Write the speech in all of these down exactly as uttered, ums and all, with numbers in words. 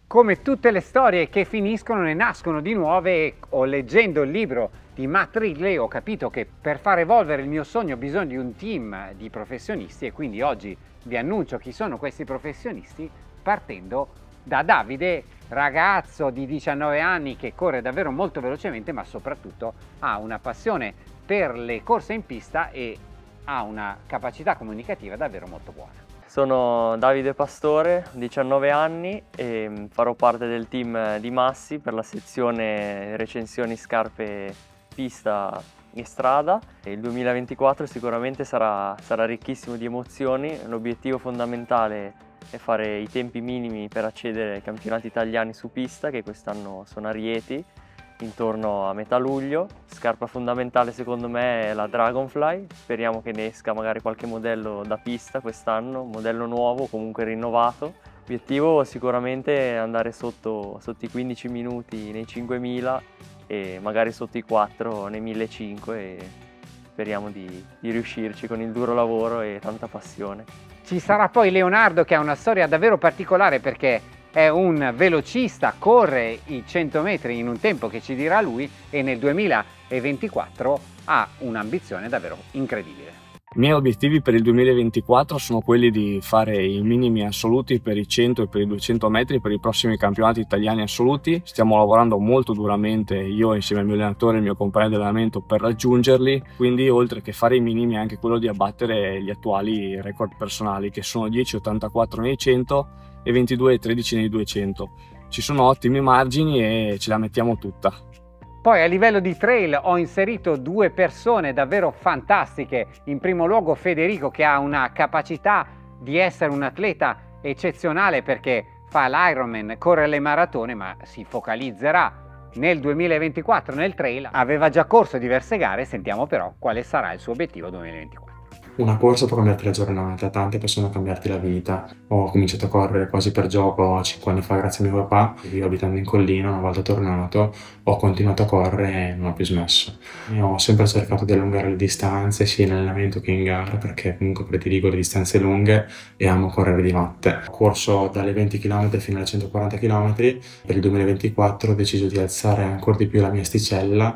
Come tutte le storie che finiscono ne nascono di nuove, o leggendo il libro di Matt Ridley ho capito che per far evolvere il mio sogno ho bisogno di un team di professionisti, e quindi oggi vi annuncio chi sono questi professionisti, partendo da Davide, ragazzo di diciannove anni che corre davvero molto velocemente, ma soprattutto ha una passione per le corse in pista e ha una capacità comunicativa davvero molto buona. Sono Davide Pastore, diciannove anni, e farò parte del team di Massi per la sezione recensioni scarpe pista e strada. Il duemilaventiquattro sicuramente sarà, sarà ricchissimo di emozioni. L'obiettivo fondamentale è fare i tempi minimi per accedere ai campionati italiani su pista, che quest'anno sono a Rieti, intorno a metà luglio. Scarpa fondamentale secondo me è la Dragonfly, speriamo che ne esca magari qualche modello da pista quest'anno, modello nuovo, comunque rinnovato. L'obiettivo sicuramente è andare sotto, sotto i quindici minuti nei cinquemila e magari sotto i quattro nei millecinquecento, e speriamo di, di riuscirci con il duro lavoro e tanta passione. Ci sarà poi Leonardo, che ha una storia davvero particolare perché è un velocista, corre i cento metri in un tempo che ci dirà lui, e nel duemilaventiquattro ha un'ambizione davvero incredibile. I miei obiettivi per il duemilaventiquattro sono quelli di fare i minimi assoluti per i cento e per i duecento metri per i prossimi campionati italiani assoluti. Stiamo lavorando molto duramente, io insieme al mio allenatore e il mio compagno di allenamento, per raggiungerli, quindi oltre che fare i minimi anche quello di abbattere gli attuali record personali, che sono dieci virgola ottantaquattro nei cento e ventidue virgola tredici nei duecento. Ci sono ottimi margini e ce la mettiamo tutta. Poi a livello di trail ho inserito due persone davvero fantastiche. In primo luogo Federico, che ha una capacità di essere un atleta eccezionale perché fa l'Ironman, corre le maratone, ma si focalizzerà nel duemilaventiquattro nel trail. Aveva già corso diverse gare, sentiamo però quale sarà il suo obiettivo duemilaventiquattro. Una corsa può cambiarti la giornata, tante possono cambiarti la vita. Ho cominciato a correre quasi per gioco cinque anni fa grazie a mio papà. Io, abitando in collina, una volta tornato, ho continuato a correre e non ho più smesso. E ho sempre cercato di allungare le distanze, sia in allenamento che in gara, perché comunque prediligo le distanze lunghe e amo correre di notte. Ho corso dalle venti chilometri fino alle centoquaranta chilometri. Per il duemilaventiquattro ho deciso di alzare ancora di più la mia asticella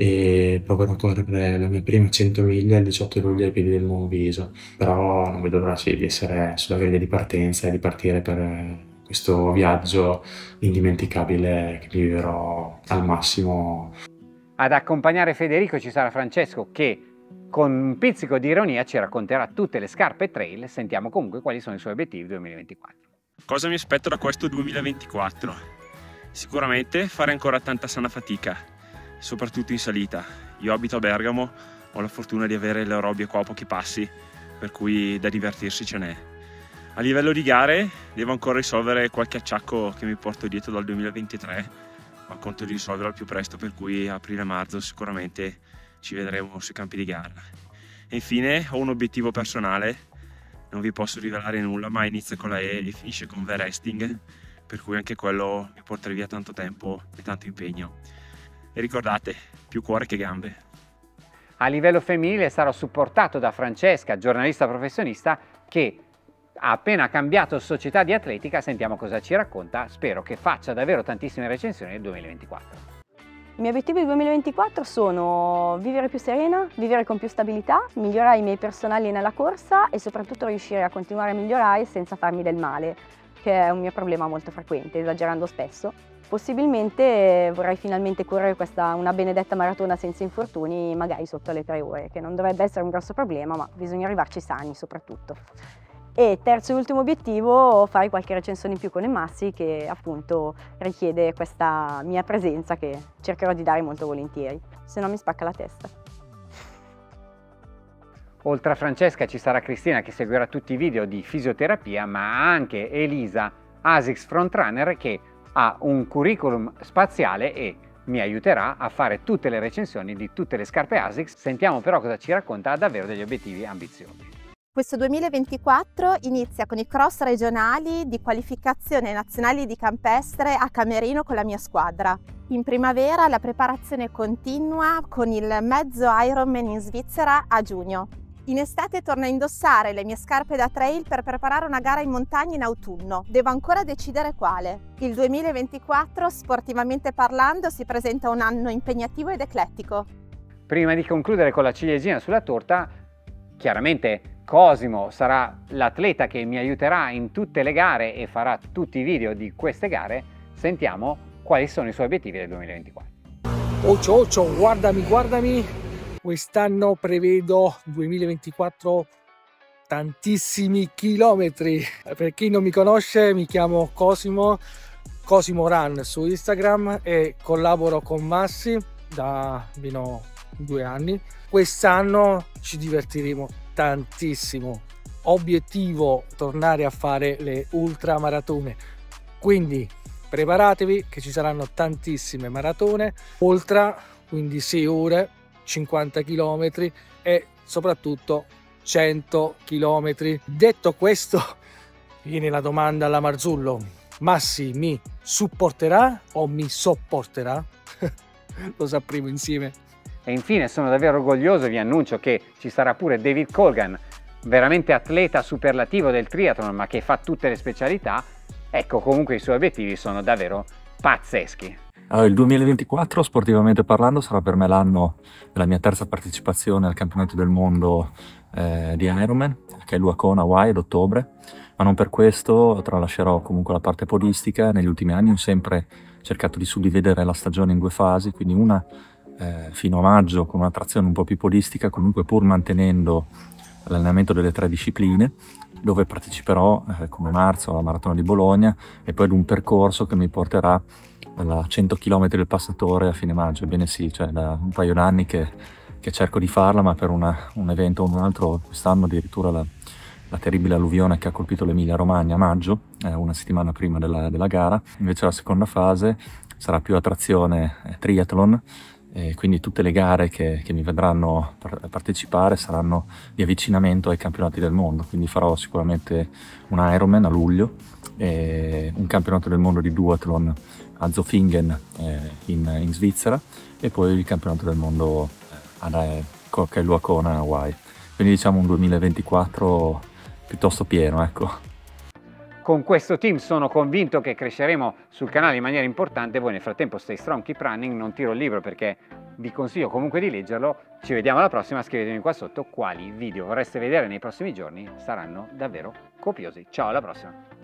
e proverò a correre le mie prime cento miglia il diciotto luglio ai piedi del Monviso. Però non vedo l'ora sì, di essere sulla griglia di partenza e di partire per questo viaggio indimenticabile che vivrò al massimo. Ad accompagnare Federico ci sarà Francesco, che con un pizzico di ironia ci racconterà tutte le scarpe trail. Sentiamo comunque quali sono i suoi obiettivi duemilaventiquattro. Cosa mi aspetto da questo duemilaventiquattro? Sicuramente fare ancora tanta sana fatica, soprattutto in salita. Io abito a Bergamo, ho la fortuna di avere l'aerobio qua a pochi passi, per cui da divertirsi ce n'è. A livello di gare devo ancora risolvere qualche acciacco che mi porto dietro dal duemilaventitré, ma conto di risolverlo al più presto, per cui aprile-marzo sicuramente ci vedremo sui campi di gara. E infine ho un obiettivo personale, non vi posso rivelare nulla, ma inizia con la E e finisce con V-Resting, per cui anche quello mi porterà via tanto tempo e tanto impegno. E ricordate, più cuore che gambe. A livello femminile sarò supportato da Francesca, giornalista professionista, che ha appena cambiato società di atletica. Sentiamo cosa ci racconta. Spero che faccia davvero tantissime recensioni nel duemilaventiquattro. I miei obiettivi del duemilaventiquattro sono vivere più serena, vivere con più stabilità, migliorare i miei personali nella corsa e soprattutto riuscire a continuare a migliorare senza farmi del male, che è un mio problema molto frequente, esagerando spesso. Possibilmente vorrei finalmente correre questa una benedetta maratona senza infortuni, magari sotto le tre ore, che non dovrebbe essere un grosso problema, ma bisogna arrivarci sani soprattutto. E terzo e ultimo obiettivo, fare qualche recensione in più con il Massi, che appunto richiede questa mia presenza che cercherò di dare molto volentieri, se no mi spacca la testa. Oltre a Francesca ci sarà Cristina, che seguirà tutti i video di fisioterapia, ma anche Elisa, ASICS Frontrunner, che ha un curriculum spaziale e mi aiuterà a fare tutte le recensioni di tutte le scarpe ASICS. Sentiamo però cosa ci racconta. Ha davvero degli obiettivi ambiziosi. Questo duemilaventiquattro inizia con i cross regionali di qualificazione nazionali di campestre a Camerino con la mia squadra. In primavera la preparazione continua con il mezzo Ironman in Svizzera a giugno. In estate torno a indossare le mie scarpe da trail per preparare una gara in montagna in autunno. Devo ancora decidere quale. Il duemilaventiquattro, sportivamente parlando, si presenta un anno impegnativo ed eclettico. Prima di concludere con la ciliegina sulla torta, chiaramente Cosimo sarà l'atleta che mi aiuterà in tutte le gare e farà tutti i video di queste gare. Sentiamo quali sono i suoi obiettivi del duemilaventiquattro. Occio, occio, guardami, guardami. Quest'anno prevedo duemilaventiquattro tantissimi chilometri. Per chi non mi conosce, mi chiamo Cosimo, Cosimo Run su Instagram e collaboro con Massi da almeno due anni. Quest'anno ci divertiremo tantissimo. Obiettivo tornare a fare le ultramaratone, quindi preparatevi che ci saranno tantissime maratone, ultra, quindi sei ore, cinquanta chilometri e soprattutto cento chilometri. Detto questo, viene la domanda alla Marzullo: Massi mi supporterà o mi sopporterà? Lo sapremo insieme. E infine sono davvero orgoglioso e vi annuncio che ci sarà pure David Colgan, veramente atleta superlativo del triathlon ma che fa tutte le specialità. Ecco, comunque i suoi obiettivi sono davvero pazzeschi. Allora, il duemilaventiquattro, sportivamente parlando, sarà per me l'anno della mia terza partecipazione al campionato del mondo eh, di Ironman, che è Luacona, Hawaii, ad ottobre, ma non per questo tralascerò comunque la parte podistica. Negli ultimi anni ho sempre cercato di suddividere la stagione in due fasi, quindi una eh, fino a maggio con una trazione un po' più podistica, comunque pur mantenendo l'allenamento delle tre discipline, dove parteciperò eh, come marzo alla Maratona di Bologna e poi ad un percorso che mi porterà a cento chilometri del passatore a fine maggio. Ebbene sì, cioè da un paio d'anni che, che cerco di farla, ma per una, un evento o un altro, quest'anno addirittura la, la terribile alluvione che ha colpito l'Emilia Romagna a maggio, eh, una settimana prima della, della gara. Invece la seconda fase sarà più a trazione eh, triathlon, e quindi tutte le gare che, che mi vedranno partecipare saranno di avvicinamento ai campionati del mondo, quindi farò sicuramente un Ironman a luglio, e un campionato del mondo di duathlon a Zofingen eh, in, in Svizzera e poi il campionato del mondo ad eh, che è Luacona, Hawaii. Quindi diciamo un duemilaventiquattro piuttosto pieno, ecco. Con questo team sono convinto che cresceremo sul canale in maniera importante. Voi nel frattempo stay strong, keep running, non tiro il libro perché vi consiglio comunque di leggerlo. Ci vediamo alla prossima, scrivetemi qua sotto quali video vorreste vedere nei prossimi giorni, saranno davvero copiosi. Ciao, alla prossima!